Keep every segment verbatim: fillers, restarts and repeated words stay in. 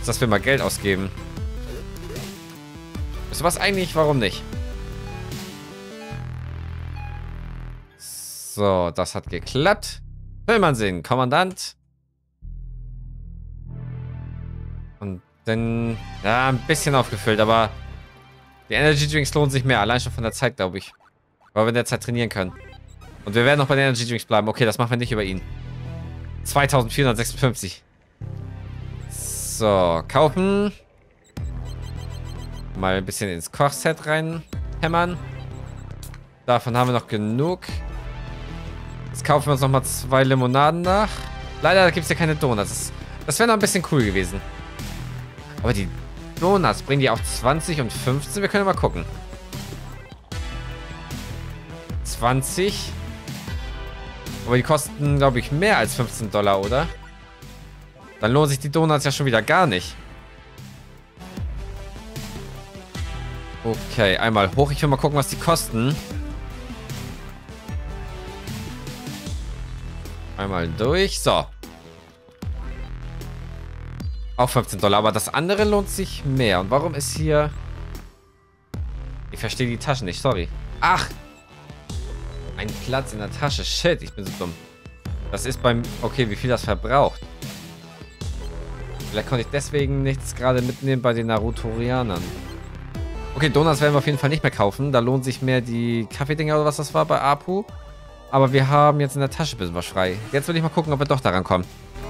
dass wir mal Geld ausgeben. Ist was eigentlich? Warum nicht? So, das hat geklappt. Will man sehen. Kommandant. Und dann... Ja, ein bisschen aufgefüllt, aber... Die Energy Drinks lohnen sich mehr. Allein schon von der Zeit, glaube ich. Weil wir in der Zeit trainieren können. Und wir werden noch bei den Energy Drinks bleiben. Okay, das machen wir nicht über ihn. zweitausendvierhundertsechsundfünfzig. So, kaufen. Mal ein bisschen ins Kochset reinhämmern. Davon haben wir noch genug. Jetzt kaufen wir uns nochmal zwei Limonaden nach. Leider gibt es ja keine Donuts. Das, das wäre noch ein bisschen cool gewesen. Aber die Donuts, bringen die auch zwanzig und fünfzehn? Wir können mal gucken. zwanzig. Aber die kosten, glaube ich, mehr als fünfzehn Dollar, oder? Dann lohnen sich die Donuts ja schon wieder gar nicht. Okay, einmal hoch. Ich will mal gucken, was die kosten. Einmal durch. So. Auch fünfzehn Dollar. Aber das andere lohnt sich mehr. Und warum ist hier... Ich verstehe die Taschen nicht. Sorry. Ach. Ein Platz in der Tasche. Shit, ich bin so dumm. Das ist beim... Okay, wie viel das verbraucht. Vielleicht konnte ich deswegen nichts gerade mitnehmen bei den Narutorianern. Okay, Donuts werden wir auf jeden Fall nicht mehr kaufen. Da lohnt sich mehr die Kaffeedinger oder was das war bei Apu. Aber wir haben jetzt in der Tasche ein bisschen was frei. Jetzt will ich mal gucken, ob wir doch daran kommen.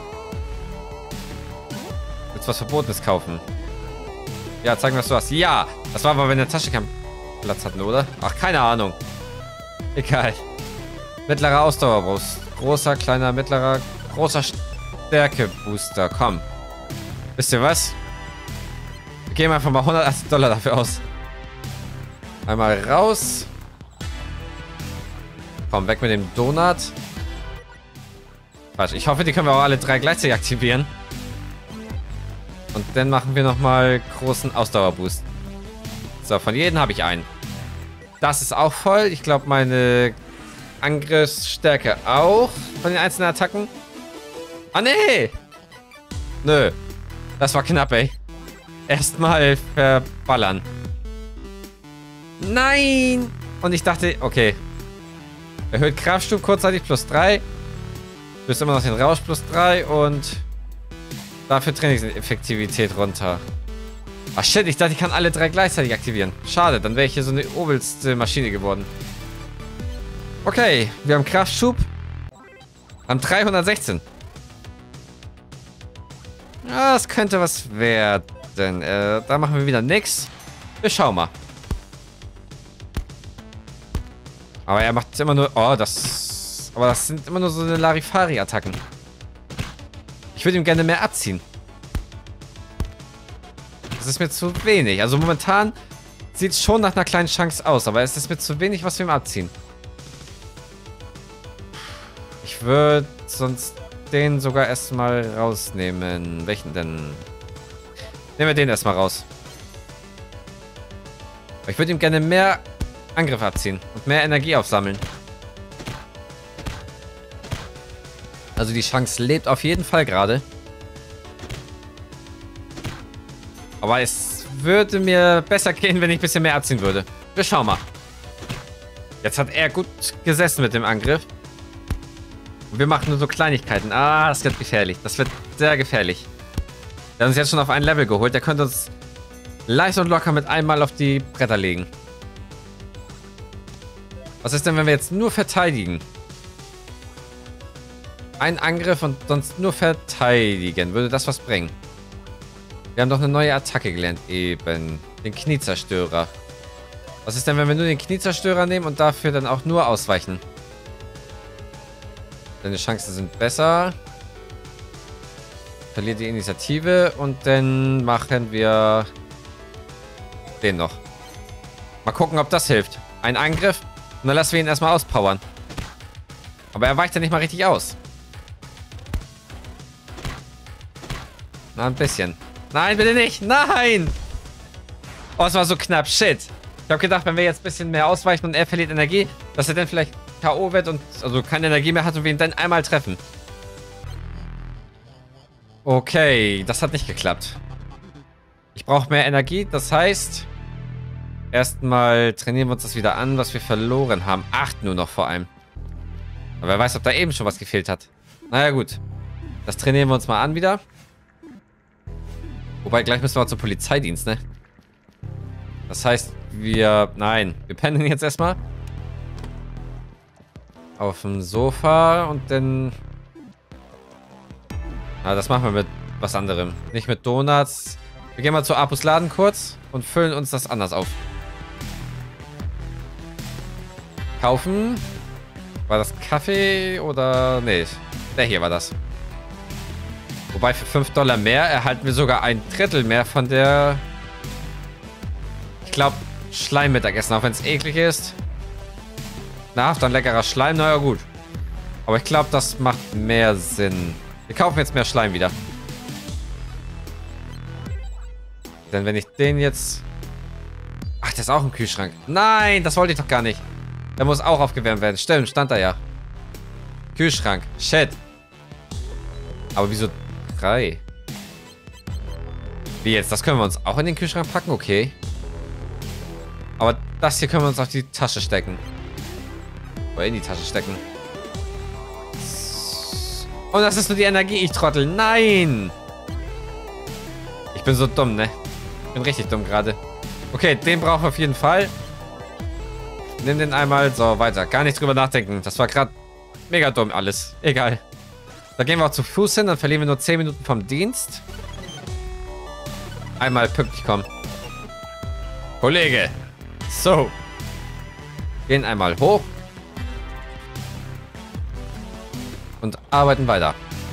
Willst du was Verbotenes kaufen? Ja, zeig mir, was du hast. Ja, das war, weil wir in der Tasche keinen Platz hatten, oder? Ach, keine Ahnung. Egal. Mittlerer Ausdauerbrust. Großer, kleiner, mittlerer, großer Stärkebooster. Komm. Wisst ihr was? Wir geben einfach mal hundertachtzig Dollar dafür aus. Einmal raus. Komm, weg mit dem Donut. Quatsch, ich hoffe, die können wir auch alle drei gleichzeitig aktivieren. Und dann machen wir nochmal großen Ausdauerboost. So, von jedem habe ich einen. Das ist auch voll. Ich glaube, meine Angriffsstärke auch. Von den einzelnen Attacken. Ah, nee. Nö. Das war knapp, ey. Erstmal verballern. Nein. Und ich dachte, okay. Erhöht Kraftstub kurzzeitig plus drei. Löst immer noch den Rausch plus drei. Und dafür Trainingseffektivität runter. Ach shit, ich dachte, ich kann alle drei gleichzeitig aktivieren. Schade, dann wäre ich hier so eine übelste Maschine geworden. Okay, wir haben Kraftschub. Haben dreihundertsechzehn. Ja, das könnte was werden. Äh, da machen wir wieder nix. Wir schauen mal. Aber er macht immer nur... Oh, das... Aber das sind immer nur so eine Larifari-Attacken. Ich würde ihm gerne mehr abziehen. Das ist mir zu wenig. Also momentan sieht es schon nach einer kleinen Chance aus. Aber es ist mir zu wenig, was wir ihm abziehen. Ich würde sonst den sogar erstmal rausnehmen. Welchen denn? Nehmen wir den erstmal raus. Ich würde ihm gerne mehr Angriff abziehen und mehr Energie aufsammeln. Also die Chance lebt auf jeden Fall gerade. Aber es würde mir besser gehen, wenn ich ein bisschen mehr abziehen würde. Wir schauen mal. Jetzt hat er gut gesessen mit dem Angriff. Und wir machen nur so Kleinigkeiten. Ah, das wird gefährlich. Das wird sehr gefährlich. Der hat uns jetzt schon auf ein Level geholt. Der könnte uns leicht und locker mit einmal auf die Bretter legen. Was ist denn, wenn wir jetzt nur verteidigen? Ein Angriff und sonst nur verteidigen. Würde das was bringen? Wir haben doch eine neue Attacke gelernt. Eben. Den Kniezerstörer. Was ist denn, wenn wir nur den Kniezerstörer nehmen und dafür dann auch nur ausweichen? Deine Chancen sind besser. Verliert die Initiative. Und dann machen wir den noch. Mal gucken, ob das hilft. Ein Angriff. Und dann lassen wir ihn erstmal auspowern. Aber er weicht ja nicht mal richtig aus. Na, ein bisschen. Nein, bitte nicht. Nein! Oh, es war so knapp. Shit. Ich habe gedacht, wenn wir jetzt ein bisschen mehr ausweichen und er verliert Energie, dass er dann vielleicht K O wird und also keine Energie mehr hat und wir ihn dann einmal treffen. Okay, das hat nicht geklappt. Ich brauche mehr Energie. Das heißt, erstmal trainieren wir uns das wieder an, was wir verloren haben. Acht nur noch vor allem. Aber wer weiß, ob da eben schon was gefehlt hat. Naja, gut. Das trainieren wir uns mal an wieder. Wobei, gleich müssen wir auch zum Polizeidienst, ne? Das heißt, wir... Nein, wir pennen jetzt erstmal. Auf dem Sofa und dann... Ah, das machen wir mit was anderem. Nicht mit Donuts. Wir gehen mal zu Apus Laden kurz und füllen uns das anders auf. Kaufen. War das Kaffee oder... Nee, der hier war das. Wobei für fünf Dollar mehr erhalten wir sogar ein Drittel mehr von der... Ich glaube, Schleimmittagessen, auch wenn es eklig ist. Nahrhaft, dann leckerer Schleim, naja gut. Aber ich glaube, das macht mehr Sinn. Wir kaufen jetzt mehr Schleim wieder. Denn wenn ich den jetzt... Ach, der ist auch im Kühlschrank. Nein, das wollte ich doch gar nicht. Der muss auch aufgewärmt werden. Stimmt, stand da ja. Kühlschrank. Shit. Aber wieso drei? Wie jetzt? Das können wir uns auch in den Kühlschrank packen? Okay. Aber das hier können wir uns auf die Tasche stecken. Oder in die Tasche stecken. Und das ist nur die Energie, ich Trottel. Nein! Ich bin so dumm, ne? Ich bin richtig dumm gerade. Okay, den brauchen wir auf jeden Fall. Nimm den einmal. So, weiter. Gar nicht drüber nachdenken. Das war gerade mega dumm alles. Egal. Da gehen wir auch zu Fuß hin. Dann verlieren wir nur zehn Minuten vom Dienst. Einmal pünktlich kommen. Kollege. So. Gehen einmal hoch. Und arbeiten weiter.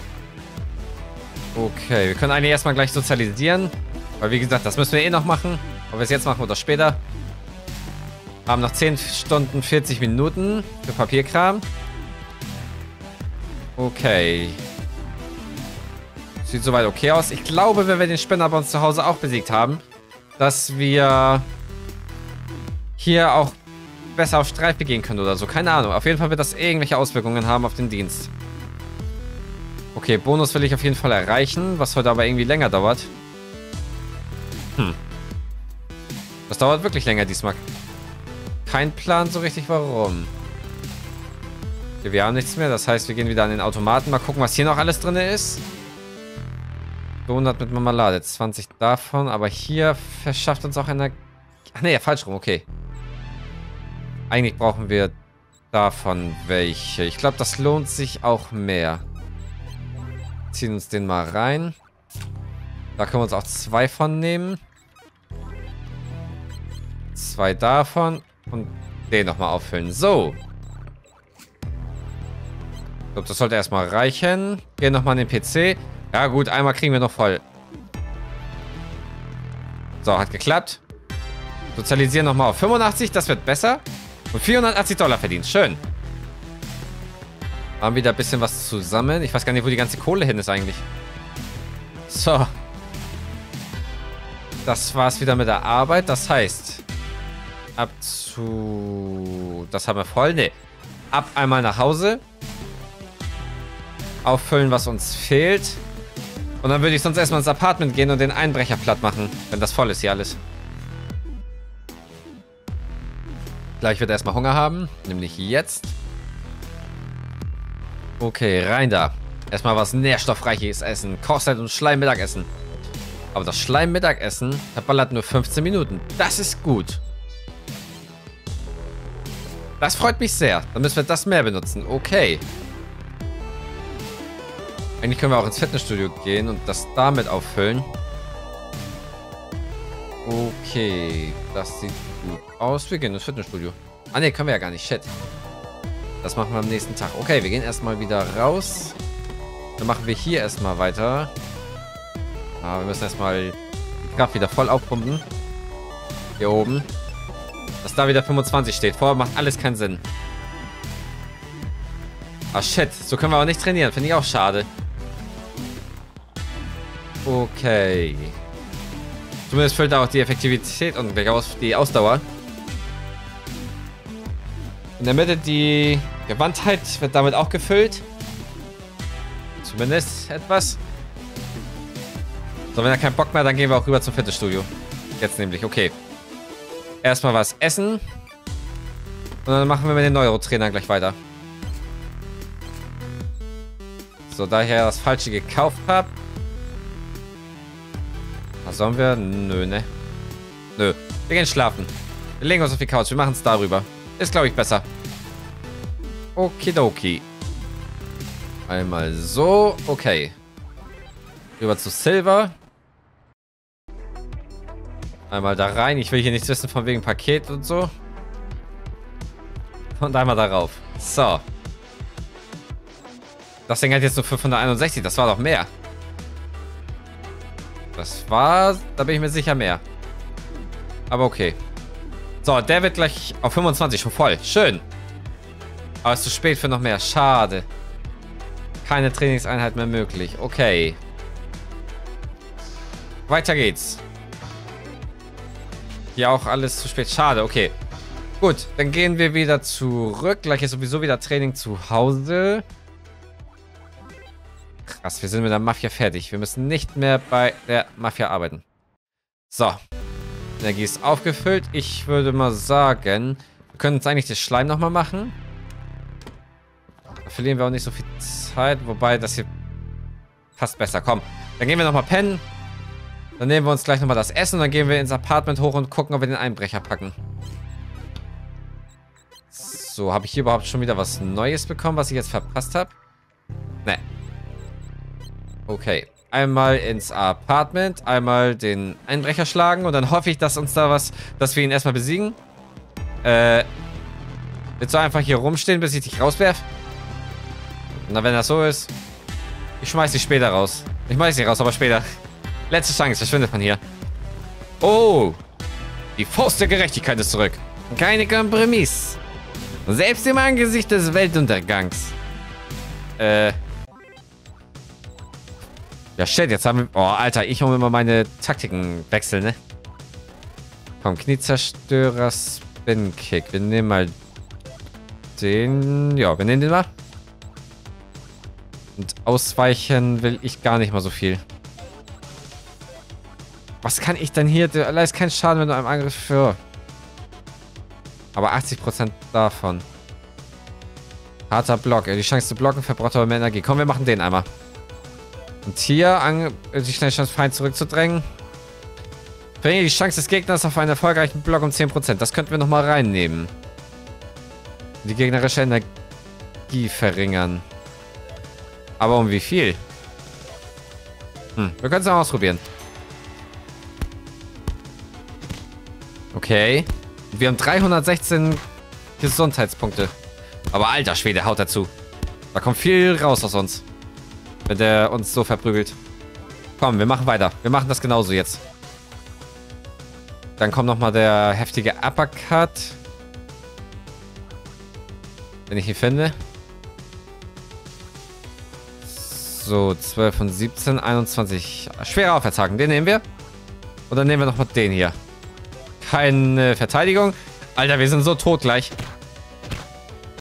Okay, wir können eigentlich erstmal gleich sozialisieren. Weil wie gesagt, das müssen wir eh noch machen. Ob wir es jetzt machen oder später. Haben noch zehn Stunden vierzig Minuten für Papierkram. Okay. Sieht soweit okay aus. Ich glaube, wenn wir den Spinner bei uns zu Hause auch besiegt haben, dass wir hier auch besser auf Streife gehen können oder so. Keine Ahnung. Auf jeden Fall wird das irgendwelche Auswirkungen haben auf den Dienst. Okay, Bonus will ich auf jeden Fall erreichen, was heute aber irgendwie länger dauert. Hm. Das dauert wirklich länger diesmal. Kein Plan so richtig, warum. Okay, wir haben nichts mehr. Das heißt, wir gehen wieder an den Automaten. Mal gucken, was hier noch alles drin ist. Donut mit Marmelade. zwanzig davon. Aber hier verschafft uns auch eine... Ach nee, falsch rum. Okay. Eigentlich brauchen wir davon welche. Ich glaube, das lohnt sich auch mehr. Ziehen uns den mal rein. Da können wir uns auch zwei von nehmen. Zwei davon. Und den nochmal auffüllen. So. Ich glaube, das sollte erstmal reichen. Gehen nochmal an den P C. Ja gut, einmal kriegen wir noch voll. So, hat geklappt. Sozialisieren nochmal auf fünfundachtzig. Das wird besser. Und vierhundertachtzig Dollar verdient. Schön. Haben wieder ein bisschen was zusammen. Ich weiß gar nicht, wo die ganze Kohle hin ist eigentlich. So. Das war's wieder mit der Arbeit. Das heißt, ab zu... Das haben wir voll. Ne. Ab einmal nach Hause. Auffüllen, was uns fehlt. Und dann würde ich sonst erstmal ins Apartment gehen und den Einbrecher platt machen. Wenn das voll ist hier alles. Gleich wird er erstmal Hunger haben. Nämlich jetzt. Okay, rein da. Erstmal was Nährstoffreiches essen. Kochzeit und Schleim-Mittagessen. Aber das Schleim-Mittagessen verballert nur fünfzehn Minuten. Das ist gut. Das freut mich sehr. Dann müssen wir das mehr benutzen. Okay. Eigentlich können wir auch ins Fitnessstudio gehen und das damit auffüllen. Okay. Das sieht gut aus. Wir gehen ins Fitnessstudio. Ah ne, können wir ja gar nicht. Shit. Das machen wir am nächsten Tag. Okay, wir gehen erstmal wieder raus. Dann machen wir hier erstmal weiter. Ah, wir müssen erstmal die Kraft wieder voll aufpumpen. Hier oben. Dass da wieder fünfundzwanzig steht. Vorher macht alles keinen Sinn. Ah, shit. So können wir auch nicht trainieren. Finde ich auch schade. Okay. Zumindest füllt auch die Effektivität und die Ausdauer. In der Mitte die Gewandtheit wird damit auch gefüllt. Zumindest etwas. So, wenn er keinen Bock mehr hat, dann gehen wir auch rüber zum Fitnessstudio. Jetzt nämlich, okay. Erstmal was essen. Und dann machen wir mit den Neurotrainern gleich weiter. So, da ich ja das Falsche gekauft habe. Was sollen wir? Nö, ne? Nö. Wir gehen schlafen. Wir legen uns auf die Couch. Wir machen es darüber. Ist, glaube ich, besser. Okidoki. Einmal so. Okay. Rüber zu Silver. Einmal da rein. Ich will hier nichts wissen von wegen Paket und so. Und einmal darauf. So. Das Ding hat jetzt nur fünfhunderteinundsechzig. Das war doch mehr. Das war... Da bin ich mir sicher mehr. Aber okay. So, der wird gleich auf fünfundzwanzig schon voll. Schön. Aber es ist zu spät für noch mehr. Schade. Keine Trainingseinheit mehr möglich. Okay. Weiter geht's. Hier auch alles zu spät. Schade, okay. Gut, dann gehen wir wieder zurück. Gleich ist sowieso wieder Training zu Hause. Krass, wir sind mit der Mafia fertig. Wir müssen nicht mehr bei der Mafia arbeiten. So. Energie ist aufgefüllt. Ich würde mal sagen, wir können uns eigentlich das Schleim nochmal machen. Da verlieren wir auch nicht so viel Zeit. Wobei, das hier passt besser. Komm, dann gehen wir nochmal pennen. Dann nehmen wir uns gleich nochmal das Essen. Und dann gehen wir ins Apartment hoch und gucken, ob wir den Einbrecher packen. So, habe ich hier überhaupt schon wieder was Neues bekommen, was ich jetzt verpasst habe? Ne. Okay. Einmal ins Apartment, einmal den Einbrecher schlagen und dann hoffe ich, dass uns da was, dass wir ihn erstmal besiegen. Äh, willst du einfach hier rumstehen, bis ich dich rauswerf? Na, wenn das so ist, ich schmeiß dich später raus. Ich schmeiß dich raus, aber später. Letzte Chance, verschwindet von hier. Oh, die Faust der Gerechtigkeit ist zurück. Keine Kompromiss. Selbst im Angesicht des Weltuntergangs. Äh... Ja, shit, jetzt haben wir... Oh, Alter, ich muss immer meine Taktiken wechseln, ne? Komm, Kniezerstörer, Spin-Kick. Wir nehmen mal den... Ja, wir nehmen den mal. Und ausweichen will ich gar nicht mal so viel. Was kann ich denn hier... Du leistest keinen Schaden, wenn du einem Angriff für... Aber achtzig Prozent davon. Harter Block. Die Chance zu blocken verbraucht aber mehr Energie. Komm, wir machen den einmal. Und hier an, die schnelle Chance, Feind zurückzudrängen. Verringere die Chance des Gegners auf einen erfolgreichen Block um zehn Prozent. Das könnten wir nochmal reinnehmen. Die gegnerische Energie verringern. Aber um wie viel? Hm, wir können es mal ausprobieren. Okay. Wir haben dreihundertsechzehn Gesundheitspunkte. Aber alter Schwede, haut dazu. Da kommt viel raus aus uns. Wenn der uns so verprügelt. Komm, wir machen weiter. Wir machen das genauso jetzt. Dann kommt nochmal der heftige Uppercut. Wenn ich ihn finde. So, zwölf und siebzehn, einundzwanzig. Schwere Aufwärtshaken, den nehmen wir. Und dann nehmen wir nochmal den hier. Keine Verteidigung. Alter, wir sind so tot gleich.